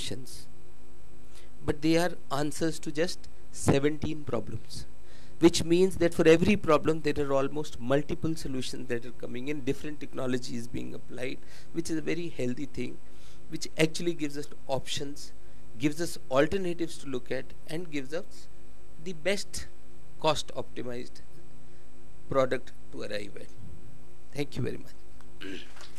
solutions, but they are answers to just 17 problems, which means that for every problem there are almost multiple solutions that are coming in, different technologies being applied, which is a very healthy thing, which actually gives us options, gives us alternatives to look at, and gives us the best cost optimized product to arrive at. Thank you very much.